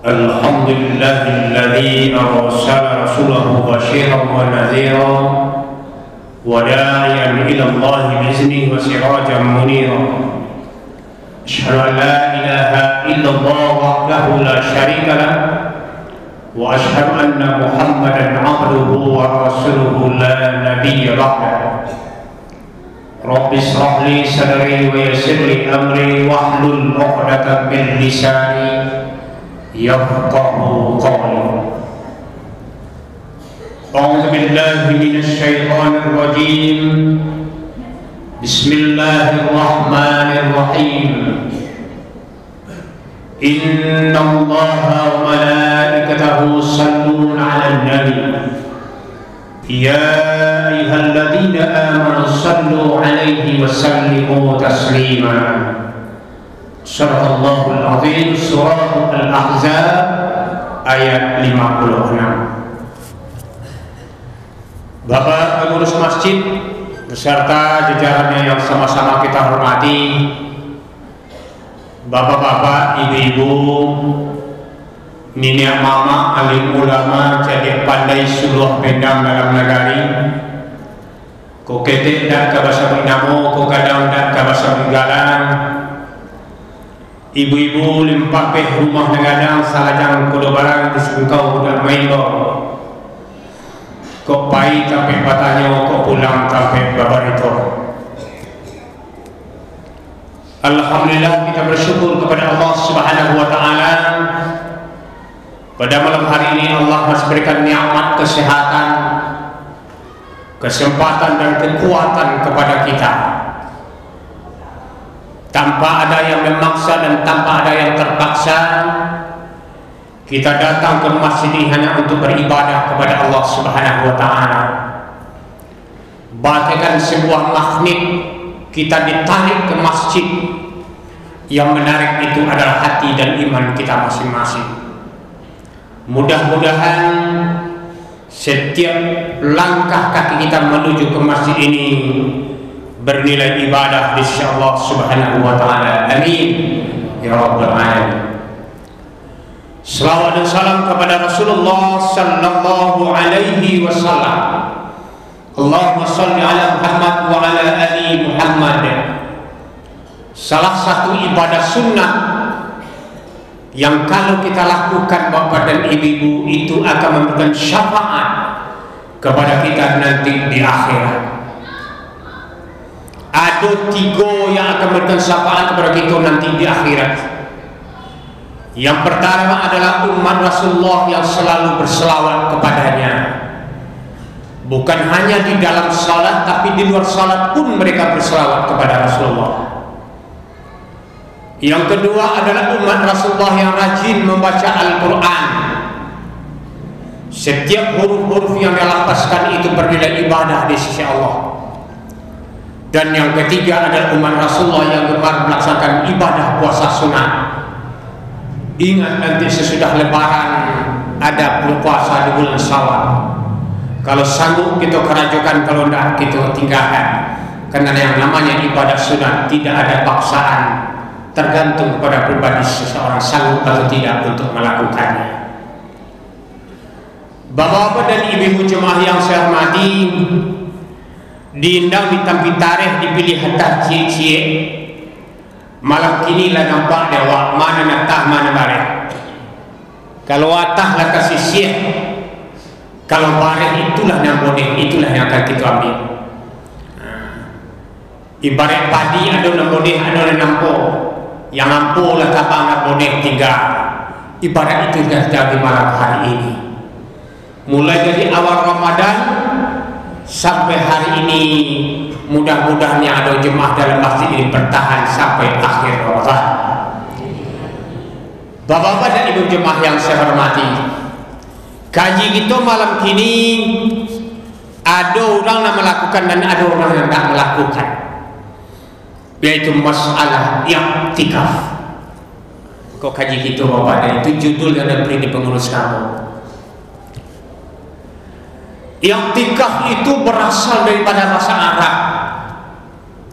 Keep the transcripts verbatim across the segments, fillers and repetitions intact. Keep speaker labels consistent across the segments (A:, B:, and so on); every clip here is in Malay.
A: الحمد لله الذي أرسل رسوله بشيرا ونذيرا وداعيا إلى الله بإذنه وسراجا منيرا. أشهد أن لا إله إلا الله وحده لا شريك له وأشهد أن محمدا عبده ورسوله لا نبي بعده. رب اشرح لي صدري ويسر لي أمري واحلل عقدة من لساني يفقه قولي. أعوذ بالله من الشيطان الرجيم. بسم الله الرحمن الرحيم. إن الله وملائكته يصلون على النبي يا أيها الذين آمنوا صلوا عليه وسلموا تسليما. Surah Allahul Azim, Surah Al-Ahzab ayat lima puluh enam. Bapak pengurus masjid beserta jajarannya yang sama-sama kita hormati, bapak-bapak, ibu-ibu, nini mama, alim ulama, jadi pandai suluh pendam dalam negari, ko ketik dan kabasa binamu, ko kadang dan kabasa binggalan, ibu-ibu limpah peh rumah negadang salajang kudo barang disengkau dan mailo, kok pai sampai patahnya, kok pulang sampai babar itu. Alhamdulillah, kita bersyukur kepada Allah Subhanahu wa Ta'ala. Pada malam hari ini Allah masih berikan nikmat kesehatan, kesempatan dan kekuatan kepada kita. Tanpa ada yang memaksa dan tanpa ada yang terpaksa, kita datang ke masjid ini hanya untuk beribadah kepada Allah Subhanahu wa Ta'ala. Bagaikan sebuah magnet, kita ditarik ke masjid. Yang menarik itu adalah hati dan iman kita masing-masing. Mudah-mudahan setiap langkah kaki kita menuju ke masjid ini bernilai ibadah di sisi Allah Subhanahu wa Ta'ala. Amin ya rabbal alamin. Selawat dan salam kepada Rasulullah sallallahu alaihi wasallam. Allahumma shalli ala Muhammad wa ala ali Muhammad. Salah satu ibadah sunnah yang kalau kita lakukan bapak dan ibu-ibu itu akan memberikan syafaat kepada kita nanti di akhirat. Ada tiga yang akan memberikan syafaat kepada kita nanti di akhirat. Yang pertama adalah umat Rasulullah yang selalu berselawat kepadanya. Bukan hanya di dalam salat, tapi di luar salat pun mereka berselawat kepada Rasulullah. Yang kedua adalah umat Rasulullah yang rajin membaca Al-Quran. Setiap huruf-huruf yang dilafazkan itu bernilai ibadah di sisi Allah. Dan yang ketiga adalah umat Rasulullah yang gemar melaksanakan ibadah puasa sunnah. Ingat nanti sesudah lebaran ada puasa di bulan Syawal. Kalau sanggup kita kerajukan, kalau tidak kita tinggalkan. Karena yang namanya ibadah sunnah tidak ada paksaan, tergantung pada pribadi seseorang sanggup atau tidak untuk melakukannya. Bapak-bapak dan ibu-ibu jemaah yang saya hormati, diundang ditampi tarikh dipilih hatah cie-cie. Malam kini lah nampak dewa mana natah mana bareh. Kalau atah lah kasih siap, kalau bareh itulah yang boleh, itulah yang akan kita ambil. Ibarat padi ada yang boleh, ada yang nampak. Yang ampuh lah kapal nak boleh tinggal. Ibarat itu sudah terjadi malam hari ini. Mulai dari awal Ramadan sampai hari ini, mudah-mudahan yang ada jemaah dalam masjid ini bertahan sampai akhir Ramadan. Bapak-bapak dan ibu jemaah yang saya hormati, kaji kita malam kini ada orang yang melakukan dan ada orang yang tak melakukan, yaitu masalah i'tikaf. Kok kaji kita bapak, dan itu judul yang diberi di pengurus kamu. I'tikaf itu berasal daripada bahasa Arab.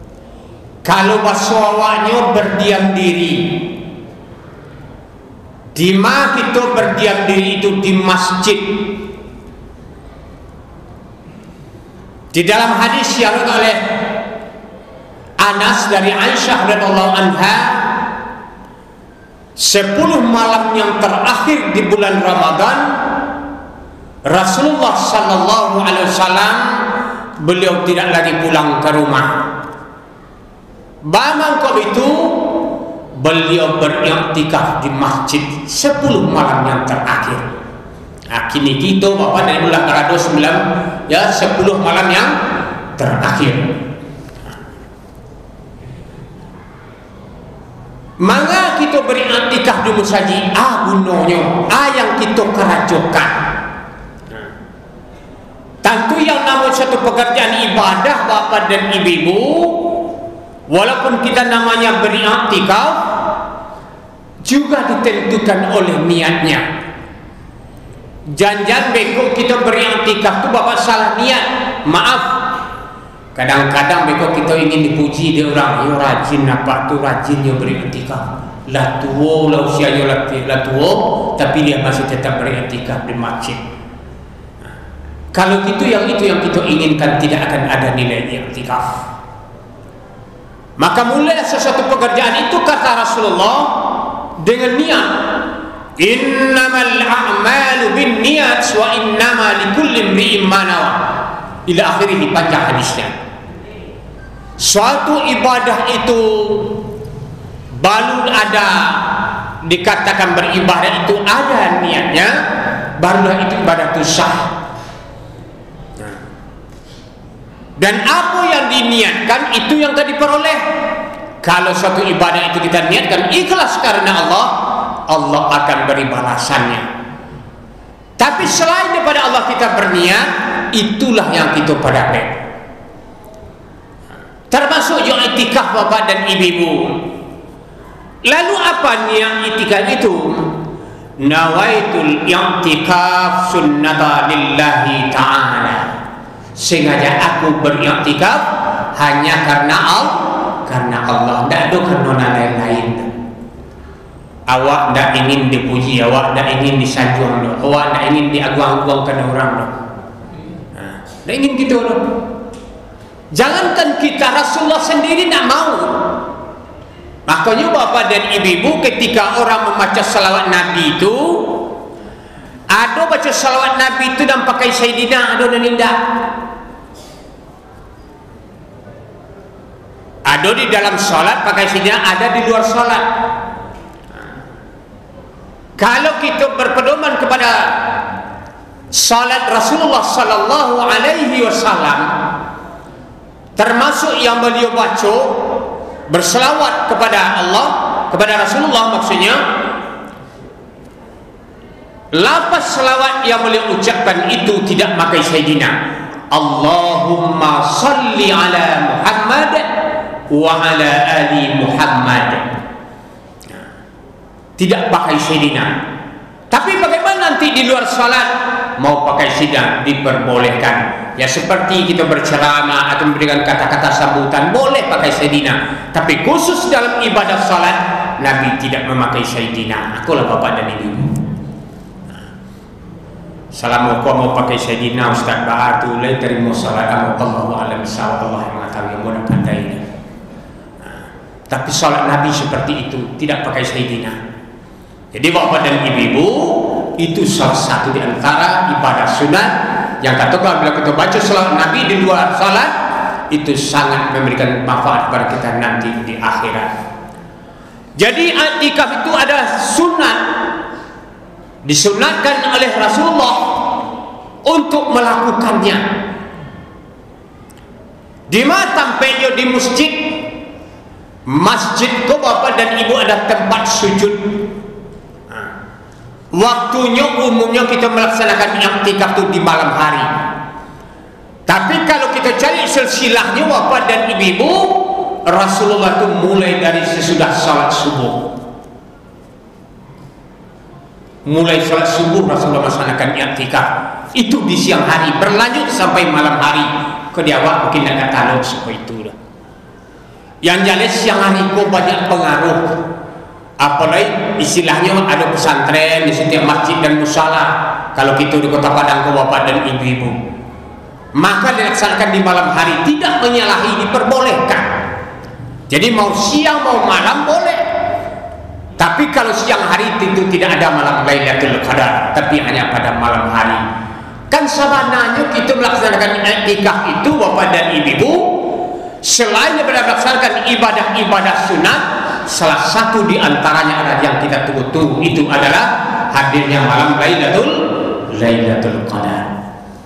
A: Kalau bahasa awalnya berdiam diri, di mana kita berdiam diri itu di masjid. Di dalam hadis yang oleh Anas dari Aisyah radhiyallahu anha, sepuluh malam yang terakhir di bulan Ramadan, Rasulullah sallallahu alaihi wasallam beliau tidak lagi pulang ke rumah. Bagaimana itu beliau beriktikaf di masjid sepuluh malam yang terakhir. Nah, kini kita Bapak dari bulan Ramadan sembilan ya sepuluh malam yang terakhir. Maka kita beriktikaf di masjid, ah gunanya, ah yang kita kerajokan. Tentu yang namanya satu pekerjaan ibadah Bapak dan Ibu, walaupun kita namanya beriktikaf, juga ditentukan oleh niatnya. Jangan beko kita beriktikaf tu Bapak salah niat, maaf. Kadang-kadang beko kita ingin dipuji dia orang, yo rajin apa tu rajin yo beriktikaf. Lah tua, lah usianya lah tua, tapi dia masih tetap beriktikaf di masjid. Kalau itu yang itu yang kita inginkan, tidak akan ada nilai iktikaf. Maka mulai sesuatu pekerjaan itu kata Rasulullah dengan niat. Innamal a'malu bin niat wa innama likulli imri'in ma nawa. Ila akhirih, panjang hadisnya. Suatu ibadah itu baru ada dikatakan beribadah itu ada niatnya, barulah itu ibadah itu sah. Dan apa yang diniatkan itu yang tadi diperoleh. Kalau suatu ibadah itu kita niatkan ikhlas karena Allah, Allah akan beri balasannya. Tapi selain daripada Allah kita berniat, itulah yang kita padakan. Termasuk yang iktikaf Bapak dan Ibu. Lalu apa niat iktikaf itu? Nawaitul i'tikaf sunnata lillahi ta'ala. Sengaja aku beriktikaf hanya karena Allah, karena Allah, tidak ada karena lain-lain. Awak tidak ingin dipuji, awak tidak ingin disanjung, awak tidak ingin diagung-agungkan orang. Tidak ingin gitu loh. Jangankan kita, Rasulullah sendiri tidak mau. Makanya Bapak dan Ibu, ketika orang membaca salawat Nabi itu, ada baca salawat Nabi itu dan pakai Sayyidina, ada dan tidak. Ada di dalam sholat pakai Sayyidina, ada di luar sholat. Kalau kita berpedoman kepada salat Rasulullah sallallahu alaihi wasallam, termasuk yang beliau baca berselawat kepada Allah, kepada Rasulullah maksudnya, lafaz selawat yang beliau ucapkan itu tidak pakai Sayyidina. Allahumma salli ala Muhammad wa ala ali Muhammad. Tidak pakai Sayyidina. Tapi bagaimana nanti di luar salat mau pakai Sayyidina? Diperbolehkan. Ya seperti kita berceramah atau memberikan kata-kata sambutan, boleh pakai Sayyidina. Tapi khusus dalam ibadah salat, Nabi tidak memakai Sayyidina. Akulah Bapak dan Ibu. Assalamualaikum, mau pakai Sayyidina Ustaz Ba'atu lain terima salat Allahu a'lam bissawab, Allah yang mengetahui yang mudah pandai. Tapi salat Nabi seperti itu, tidak pakai Sayyidina. Jadi Bapak dan Ibu, itu salah satu di antara ibadah sunat yang katakan bila kita baca salat Nabi di luar salat itu sangat memberikan manfaat kepada kita nanti di akhirat. Jadi i'tikaf itu adalah sunat, disunatkan oleh Rasulullah untuk melakukannya. Di mana tampaknya di masjid, masjid kau Bapak dan Ibu ada tempat sujud. Waktunya umumnya kita melaksanakan i'tikaf itu di malam hari. Tapi kalau kita cari silsilahnya Bapak dan Ibu, Rasulullah itu mulai dari sesudah salat subuh. Mulai salat subuh Rasulullah melaksanakan i'tikaf. Itu di siang hari, berlanjut sampai malam hari. Kediawak mungkin tidak tahu seperti itu. Yang jelas siang hari kok banyak pengaruh. Apalagi istilahnya ada pesantren di setiap masjid dan musala. Kalau kita di Kota Padang ke bapak dan ibu-ibu, maka dilaksanakan di malam hari, tidak menyalahi, diperbolehkan. Jadi mau siang mau malam boleh. Tapi kalau siang hari itu tidak ada malam Lailatul Qadar, tapi hanya pada malam hari. Kan sabananya kita melaksanakan i'tikaf itu bapak dan ibu, selain daripada melaksanakan ibadah-ibadah sunat, salah satu di antaranya adalah yang kita tunggu-tunggu, itu adalah hadirnya malam Lailatul Lailatul Qadar.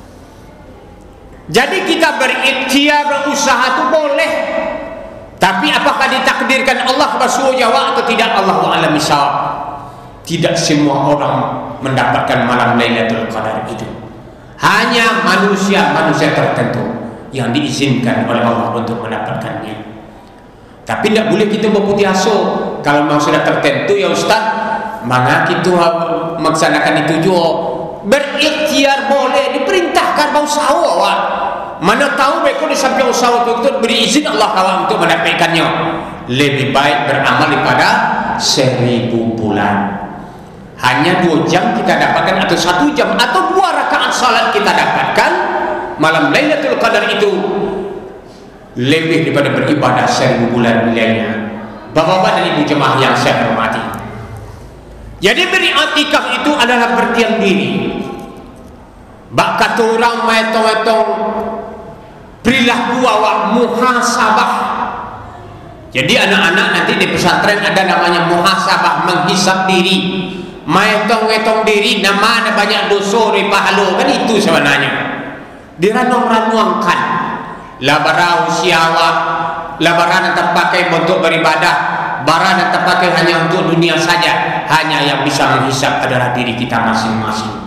A: Jadi kita berikhtiar, berusaha itu boleh. Tapi apakah ditakdirkan Allah bersuruh jawab atau tidak, Allahu a'lam bishawab. Tidak semua orang mendapatkan malam Lailatul Qadar itu. Hanya manusia-manusia tertentu yang diizinkan oleh Allah untuk mendapatkannya. Tapi tidak boleh kita berputih asuh. Kalau memang sudah tertentu ya Ustaz, maka kita melaksanakan itu juga. Berikhtiar boleh, diperintahkan mau usaha. Mana tahu mereka di samping usaha itu beri izin Allah kawan untuk mendapatkannya. Lebih baik beramal daripada seribu bulan. Hanya dua jam kita dapatkan, atau satu jam, atau dua rakaat salat kita dapatkan malam Lailatul Qadar itu, lebih daripada beribadah seribu bulan nilainya. Bapak-bapak dan ibu jemaah yang saya hormati, jadi beri'tikaf itu adalah berdiam diri. Bak kata orang metong-metong perilaku awak muhasabah. Jadi anak-anak nanti di pesantren ada namanya muhasabah, menghisap diri, metong-metong diri, nama ada banyak dosa di pahala, kan itu sebenarnya. Diranung-ranuangkan labara usiawa, labaran yang terpakai untuk beribadah, barang yang terpakai hanya untuk dunia saja. Hanya yang bisa menghisap adalah diri kita masing-masing.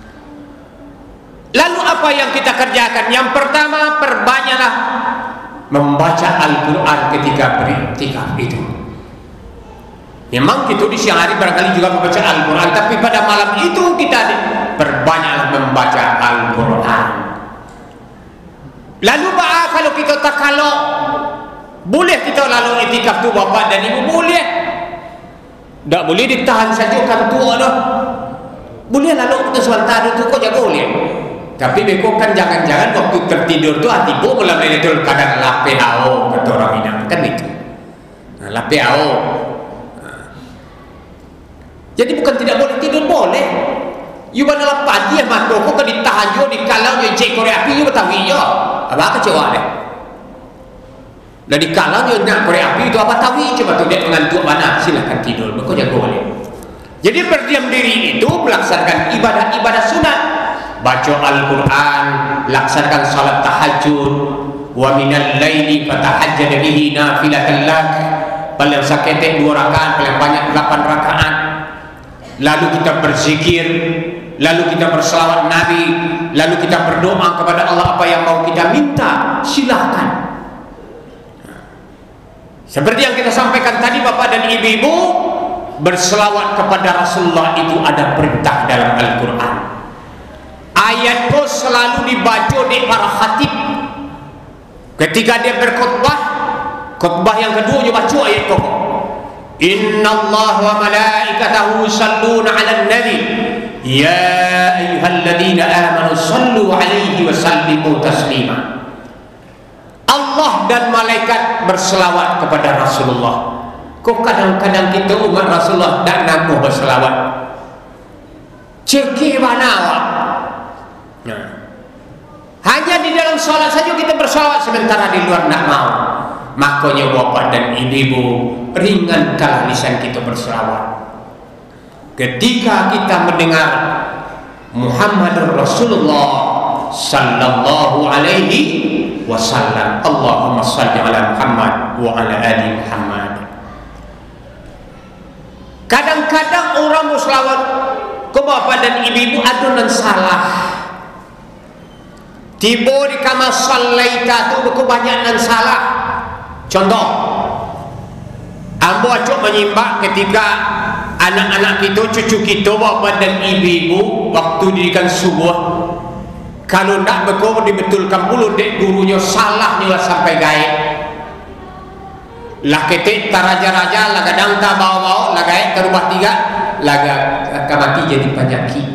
A: Lalu apa yang kita kerjakan? Yang pertama, perbanyaklah membaca Al-Quran ketika beriktikaf itu. Memang kita di siang hari barangkali juga membaca Al-Quran, tapi pada malam itu kita perbanyaklah membaca Al-Quran. Lalu bah, kalau kita tak kalau boleh kita lalu iktikaf tu bapak dan ibu, boleh. Tak boleh ditahan saja kan tua dah. Boleh lalu kita sebentar itu kok jaga boleh. Tapi beko kan jangan-jangan waktu tertidur tu hati bo malam Lailatul Qadar lape hao kata orang Minang kan itu. Nah, lape hao. Nah. Jadi bukan tidak boleh tidur, boleh. You bana pagi ya matu kok ke ditahan yo dikalau yo cek korek api yo betawi yo. Apa kecewa deh. Lah dikalau yo nak korek api itu apa tawi coba tu dia mengantuk mana silakan tidur. Kok jago boleh. Jadi berdiam diri itu melaksanakan ibadah-ibadah sunat. Baca Al-Quran, laksanakan salat tahajud, wa minal laili fatahajjad bihi nafilatan lak, paling sakit dua rakaat, paling banyak delapan rakaat. Lalu kita berzikir, lalu kita berselawat Nabi, lalu kita berdoa kepada Allah apa yang mau kita minta, silahkan. Seperti yang kita sampaikan tadi bapak dan ibu-ibu, berselawat kepada Rasulullah itu ada perintah dalam Al-Quran. Ayat itu selalu dibaca di para khatib ketika dia berkhutbah. Khutbah yang kedua dia baca ayat itu. Inna Allah wa malaikatahu yusalluna 'alan nabi ya ayyuhalladzina amanu sallu 'alaihi wa sallimu taslima. Allah dan malaikat berselawat kepada Rasulullah. Kok kadang-kadang kita umat Rasulullah tak nak berselawat. Cekir mana awak? Nah, hanya di dalam sholat saja kita bersolawat, sementara di luar nak mau. Makanya bapak dan ibu ringankanlah lisan kita bersolawat. Ketika kita mendengar Muhammad Rasulullah sallallahu alaihi wasallam, Allahumma salli ala Muhammad wa ala ali Muhammad. Kadang-kadang orang bersolawat ke bapak dan ibu adunan salah. Tiba di kamar salaita tu kebanyakan salah. Contoh, ambo acok menyimak ketika anak-anak kita, cucu kita, bapak dan ibu waktu dirikan subuh. Kalau nak berkau dibetulkan puluh dek gurunya salah nila sampai gaib. lah ketik taraja-raja laga dang ta bawa-bawa laga ke rumah tiga laga kamati jadi panyaki.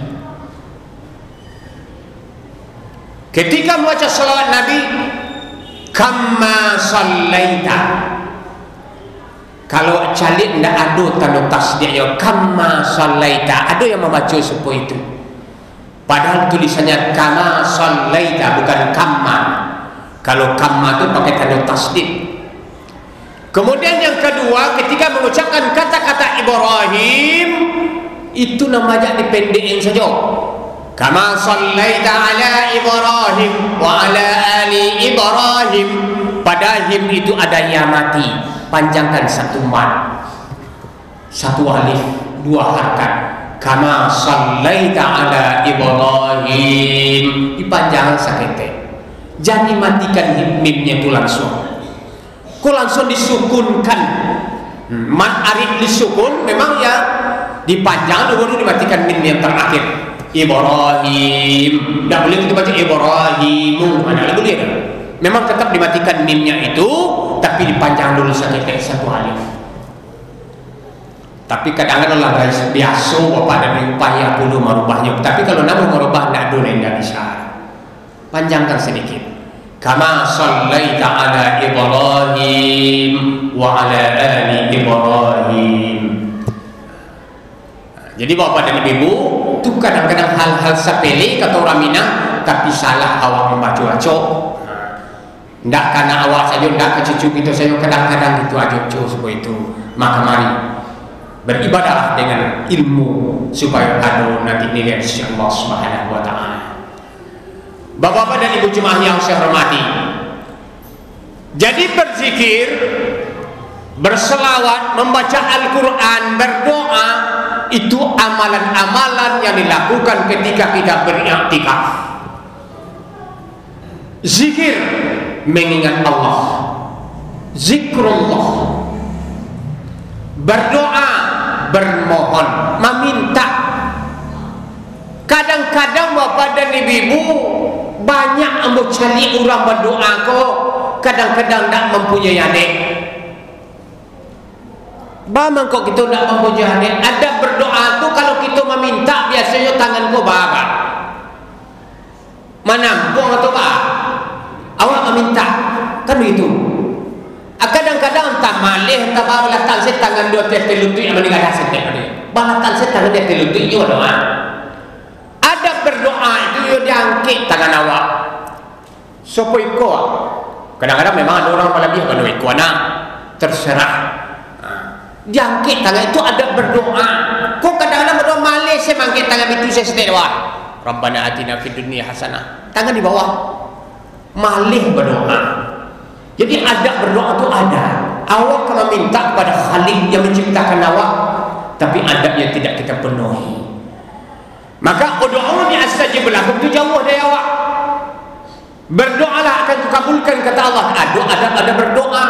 A: Ketika membaca salawat Nabi, kama sallaita, kalau calik ndak ada tanda tasdiknya kama sallaita, ada yang membaca seperti itu, padahal tulisannya kama sallaita bukan kamma. Kalau kamma itu pakai tanda tasdik. Kemudian yang kedua, ketika mengucapkan kata-kata Ibrahim, itu namanya dipendekin saja. Kama sallaita ala Ibrahim wa ala ali Ibrahim. Pada him itu ada ya mati, panjangkan satu mat, satu alif, dua harakat. Kama sallaita ala Ibrahim, dipanjangkan sakete. Jangan dimatikan mimnya itu langsung. Kok langsung disukunkan? Mat arif disukun memang ya dipanjang baru dimatikan mim yang terakhir. Ibrahim, tidak boleh kita baca Ibrahimu, mana boleh dah. Memang tetap dimatikan mimnya itu, tapi dipanjang dulu satu satu alif. Tapi kadang-kadang lah guys, biasa bapak dan upaya dulu merubahnya. Tapi kalau nak merubah tidak dulu tidak bisa. Panjangkan sedikit. Kama sallaita ala Ibrahim wa ala ali Ibrahim. Jadi bapak dan ibu, itu kadang-kadang hal-hal sepele kata orang Minang, tapi salah awak membaca acok. Tidak karena awak saja, tidak ke cucu kita saja, kadang-kadang itu acok seperti itu. Maka mari beribadahlah dengan ilmu supaya ada nanti nilai sisi Allah Subhanahu wa taala. Bapak-bapak dan ibu jemaah yang saya hormati, jadi berzikir, berselawat, membaca Al-Quran, berdoa, itu amalan-amalan yang dilakukan ketika kita beriktikaf. Zikir mengingat Allah, zikrullah, berdoa, bermohon, meminta. Kadang-kadang bapak dan ibu banyak ambo cari orang berdoa kok, kadang-kadang tak mempunyai adik. Bagaimana kok kita tak mempunyai adik? Ada berdoa tu kalau kita meminta biasanya tangan kau baga. Menampung atau apa? Awak meminta kan begitu. Kadang-kadang tak malih, tak balatan saya tangan dua tiap telutui yang meninggal hasil tadi. Balatan saya tangan tiap telutui juga doa. Ada berdoa itu yang diangkit tangan awak. Sopo iko. Kadang-kadang memang ada orang lebih kalau iko nak terserah. Diangkit tangan itu ada berdoa. Kok kadang-kadang berdoa malih saya mangkit tangan itu saya setek doa. Rabbana atina fid dunya hasanah. Tangan di bawah. Malih berdoa. Jadi ada berdoa itu ada. Awak kalau minta kepada Khalik yang menciptakan awak, tapi adabnya tidak kita penuhi. Maka ud'uni astajib lakum itu jauh dari awak. Berdoalah akan kukabulkan kata Allah. Ada ada ada berdoa.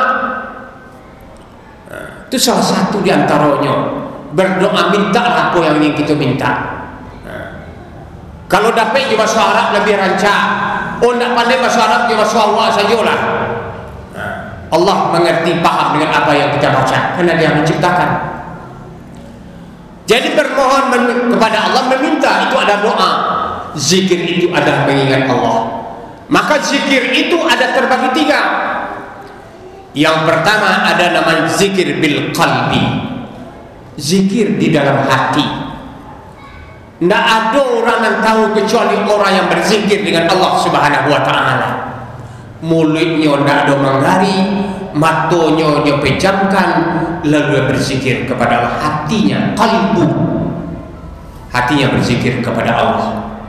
A: Nah, itu salah satu di antaranya. Berdoa minta apa yang ingin kita minta. Nah, kalau dapat di bahasa Arab lebih rancak. Oh tidak pandai bahasa Arab di bahasa Allah sajalah. Nah, Allah mengerti paham dengan apa yang kita baca karena Dia menciptakan. Jadi bermohon kepada Allah, meminta itu ada doa. Zikir itu adalah mengingat Allah. Maka zikir itu ada terbagi tiga. Yang pertama ada nama zikir bil qalbi, zikir di dalam hati. Tidak ada orang yang tahu kecuali orang yang berzikir dengan Allah Subhanahu wa taala. Mulutnya tidak ada menggari, matanya dia pejamkan, lalu berzikir kepada Allah. Hatinya, qalbu, hatinya berzikir kepada Allah.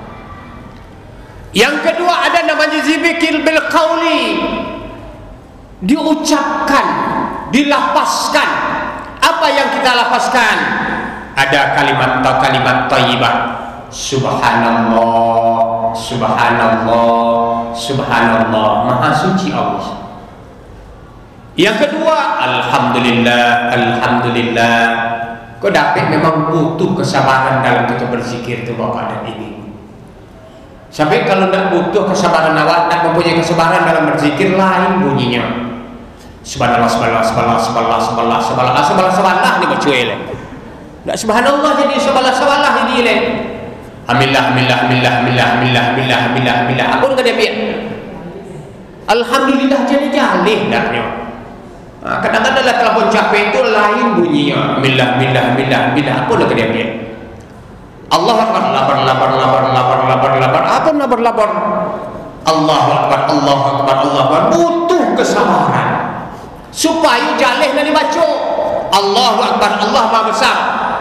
A: Yang kedua ada namanya zikir bil qauli, diucapkan, dilapaskan. Apa yang kita lapaskan? Ada kalimat atau kalimat thayyibah. Subhanallah, subhanallah, subhanallah, maha suci Allah. Yang kedua, alhamdulillah, alhamdulillah. Kau dapat memang butuh kesabaran dalam kita berzikir itu bapak dan ibu. Sampai kalau tidak butuh kesabaran awak, tidak mempunyai kesabaran dalam berzikir, lain bunyinya. Subhanallah, subhanallah, subhanallah, subhanallah, subhanallah, subhanallah, subhanallah, subhanallah ni baca ele. Tak subhanallah jadi subhanallah, subhanallah jadi ele. Alhamdulillah, alhamdulillah, alhamdulillah, alhamdulillah, alhamdulillah, alhamdulillah, alhamdulillah. Apa nak dia biar? Alhamdulillah jadi jalih dah ni. Ha, kadang-kadang lah telefon capek itu lain bunyinya. Alhamdulillah, alhamdulillah, alhamdulillah, alhamdulillah. Apa nak dia biar? Allah Akbar, labar, labar, labar, labar, labar, labar. Apa labar, labar? Allahu Akbar, Allahu Akbar, Allahu Akbar. Butuh kesabaran supaya jalih nak dibaca. Allahu Akbar, Allah Maha Besar.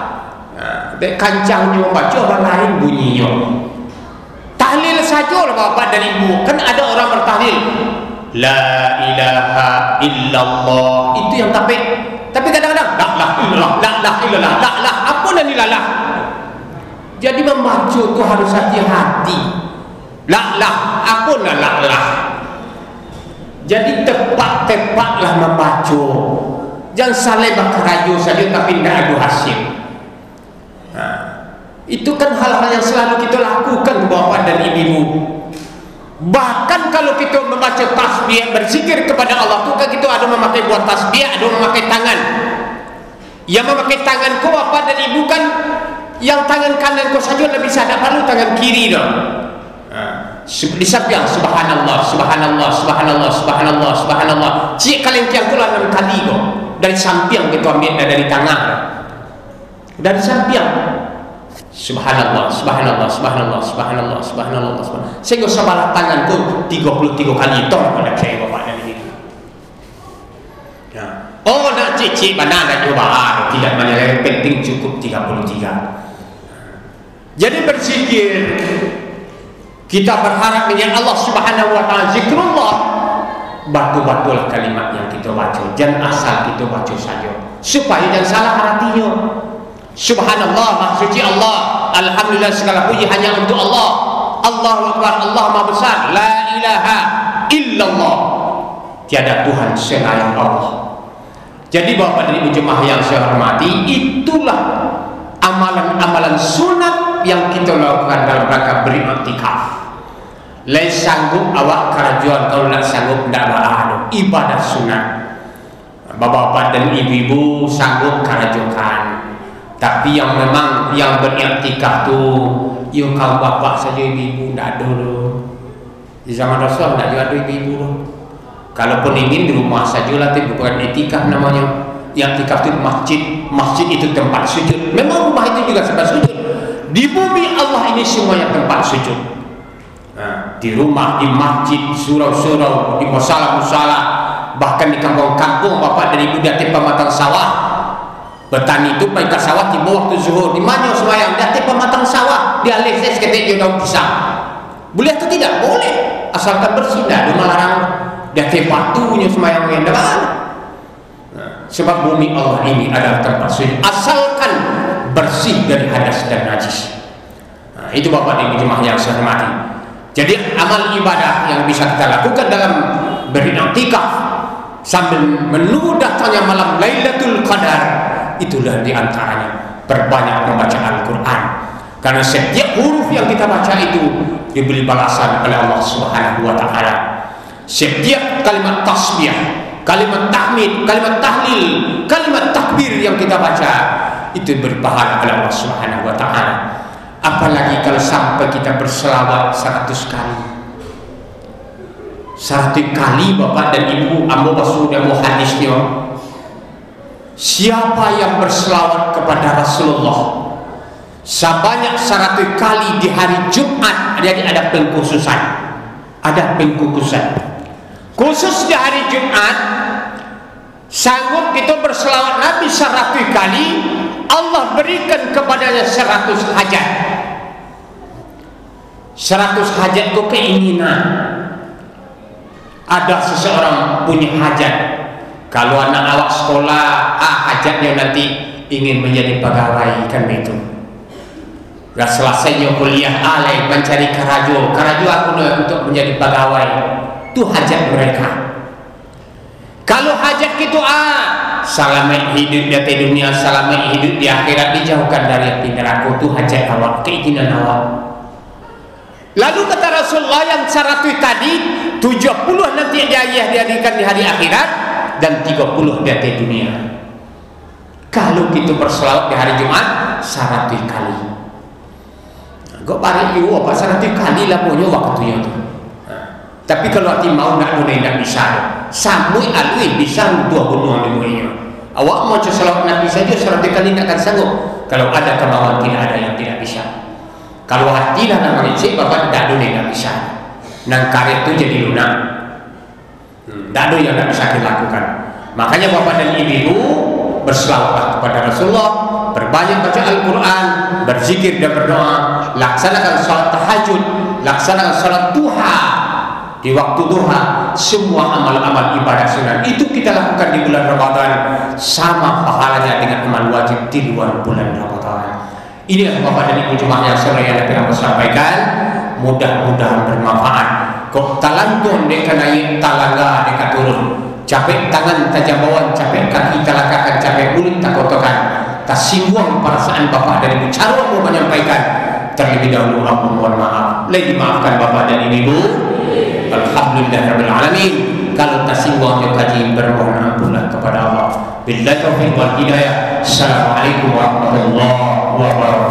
A: Dek kancangnya membaca orang lain bunyinya. Tahlil saja lah bapak dan ibu. Kan ada orang bertahlil la ilaha illallah, itu yang tapi tapi kadang-kadang la lah illallah, la lah illallah, la lah apa dan ilalah. Jadi membaca tu harus hati-hati. La lah apa dan la lah. Jadi tepat-tepatlah membaca. Jangan saling berkerayu saja tapi tidak ada hasil. Nah, itu kan hal-hal yang selalu kita lakukan bapak dan ibu. Bahkan kalau kita membaca tasbih, berzikir kepada Allah tu kan kita ada memakai buat tasbih, ada memakai tangan. Yang memakai tangan kau bapak dan ibu kan yang tangan kanan kau saja lebih sadar, perlu tangan kiri dah. Disapiang subhanallah, subhanallah, subhanallah, subhanallah, subhanallah. Cik kalian tiang tu lah enam kali kau. Dari samping kita ambil dari tangan. Dari samping. Subhanallah, subhanallah, subhanallah, subhanallah, subhanallah, subhanallah. Sehingga sebalah tanganku tiga puluh tiga kali tong pada saya bapak dan ibu. Ya. Oh nak cicik mana nak coba? Tidak mana yang penting cukup tiga puluh tiga. Jadi berzikir, kita berharap dengan Allah Subhanahu Wa Taala, zikrullah, batu-batulah kalimat yang kita baca, jangan asal kita baca saja, supaya jangan salah artinya. Subhanallah, maha suci Allah. Alhamdulillah, segala puji hanya untuk Allah. Allahu Akbar, Allah Maha Besar. La ilaha illallah, tiada Tuhan selain Allah. Jadi bapak dan ibu jemaah yang saya hormati, itulah amalan-amalan sunat yang kita lakukan dalam rangka beriktikaf. Lain sanggup awak kerajuan, kalau nak sanggup tidak ada ibadah sunat. Bapak-bapak dan ibu-ibu sanggup kerajukan. Tapi yang memang yang beriktikaf tu, yo kaum bapak saja, ibu-ibu tidak ada loh. Di zaman Rasul tidak juga ada ibu-ibu loh. Kalaupun ingin di rumah sajalah, tapi bukan iktikaf namanya. Iktikaf itu masjid, masjid itu tempat sujud. Memang rumah itu juga tempat sujud. Di bumi Allah ini semuanya tempat sujud. Nah, di rumah, di masjid, surau-surau, di musalah-musalah, bahkan di kampung-kampung bapak dan ibu di atas pematang sawah. Bertani itu pergi ke sawah tiba waktu zuhur, di mana semayang di atas pematang sawah, di alih saya seketik dia daun pisang. Boleh atau tidak? Boleh, asalkan bersih. Tidak ada melarang di atas batunya semayang yang depan. Nah, sebab bumi Allah ini adalah tempat sujud, asalkan bersih dari hadas dan najis. Nah, itu bapak dan ibu jemaah yang saya hormati. Jadi amal ibadah yang bisa kita lakukan dalam beriktikaf sambil menunggu datangnya malam Lailatul Qadar, itulah diantaranya berbanyak membaca Al-Quran, karena setiap huruf yang kita baca itu diberi balasan oleh Allah Subhanahu Wa Taala. Setiap kalimat tasbih, kalimat tahmid, kalimat tahlil, kalimat takbir yang kita baca itu diberi pahala oleh Allah Subhanahu Wa Taala. Apalagi kalau sampai kita berselawat seratus kali. Seratus kali bapak dan ibu, ambo sudah mau hadisnya. Siapa yang berselawat kepada Rasulullah sebanyak seratus kali di hari Jumat, jadi ada pengkhususan, ada pengkhususan khusus di hari Jumat. Sanggup kita berselawat Nabi seratus kali, Allah berikan kepadanya seratus hajat. Seratus hajat itu keinginan. Ada seseorang punya hajat, kalau anak awak sekolah, ah hajatnya nanti ingin menjadi pegawai, kan begitu. Gak selesainya kuliah alih mencari karajo, karajo aku untuk menjadi pegawai, itu hajat mereka. Kalau hajat gitu ah, selamat hidup di dunia, selamat hidup di akhirat, dijauhkan dari api neraka, itu hajat awak, keinginan awak. Lalu kata Rasulullah yang seratus tadi, tujuh puluh nanti dia dihadirkan di hari akhirat, dan tiga puluh di atas dunia. Kalau kita berselawat di hari Jumat seratus kali. Kau bari you apa seratus kali lah punya waktunya tu. Tapi kalau hati mau nak boleh nak bisa. Samui alui bisa dua bunuh dimuinya. Awak mau selawat Nabi saja seratus kali nak akan sanggup. Kalau ada kemauan, tidak ada yang tidak bisa. Kalau hati dah nak mengecek, bapak tak boleh nak bisa. Nang karya itu jadi lunak. Tak ada yang tak bisa dilakukan. Makanya bapak dan ibu berselawat kepada Rasulullah, berbanyak baca Al-Quran, berzikir dan berdoa, laksanakan salat tahajud, laksanakan salat duha di waktu duha. Semua amal-amal ibadah sunnah itu kita lakukan di bulan Ramadan, sama pahalanya dengan amal wajib di luar bulan Ramadan. Ini bapak dan ibu jemaah yang sore yang Nabi sampaikan, mudah-mudahan bermanfaat. Kok talantun deka naik talangga deka turun, capek tangan tajam bawah, capek kaki talakakan, capek mulut tak kotokan, tak singgung perasaan bapak dan ibu. Cara mau menyampaikan terlebih dahulu aku mohon maaf, lagi maafkan bapak dan ibu. Alhamdulillahirabbil alamin. Kalau tak singgung yang kaji bermohon ampunlah kepada Allah. Billahi taufiq wal hidayah. Assalamualaikum warahmatullahi wabarakatuh.